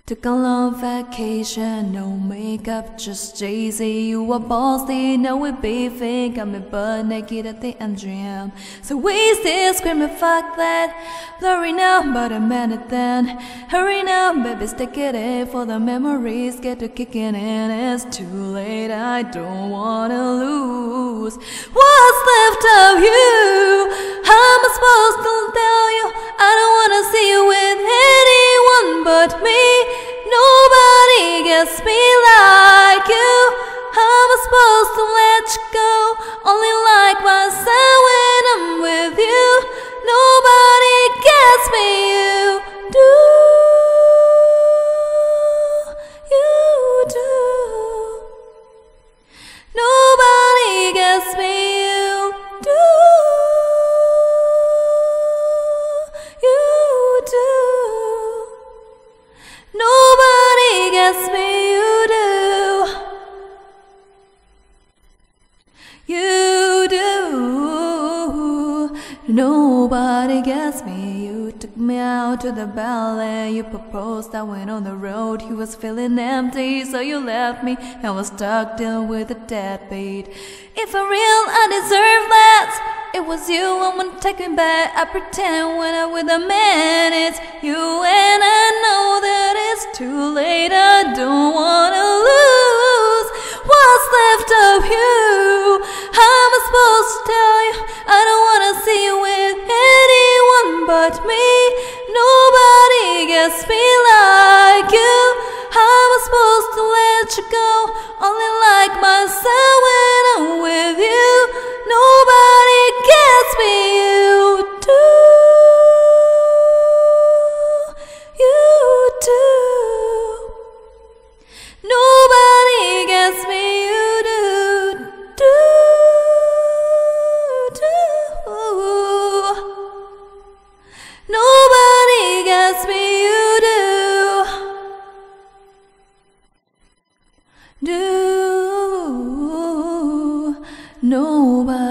Took a long vacation, no makeup, just Jay-Z. You were bossy, now we're beefing. Got me butt naked at the MGM. So we still screaming, fuck that. Blurry now, but I meant it then. Hurry now, baby, stick it in. For the memories get to kicking in. It's too late, I don't wanna lose what's left of you. How am I supposed to tell you? I don't wanna see you with anyone but me. Nobody gets me like you. How am I supposed to let you go? Only like myself when I'm with you. Nobody gets me, you do. You do. Nobody gets me, you do. You do. Nobody gets me, you do. You do. Nobody gets me. You took me out to the ballet. You proposed, I went on the road. He was feeling empty, so you left me. I was stuck dealing with a deadbeat. If for real I deserve that, it was you, I won't take me back. I pretend when I'm with a man, it's you, and I know that it's too late. I don't wanna lose what's left of you. How am I supposed to tell you? I don't wanna see you with anyone but me. Nobody gets me like you. How am I supposed to let you go? Only like myself when I'm with you. Nobody gets me, you do. You do. Nobody gets me, you do. Do. Nobody gets me, you do. Do. Nobody.